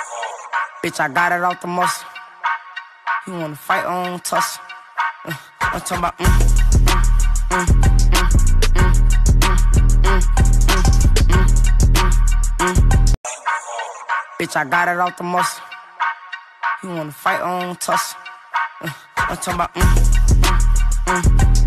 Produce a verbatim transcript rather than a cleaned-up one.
Bitch, I got it off the muscle. You wanna fight on tussle? Uh, I'm talking about mm, mm, mm, mm, mm, mm, mm, mm, mm, mm. Bitch, I got it off the muscle. You wanna fight on tussle? Uh, I'm talking about mm, mm, mm.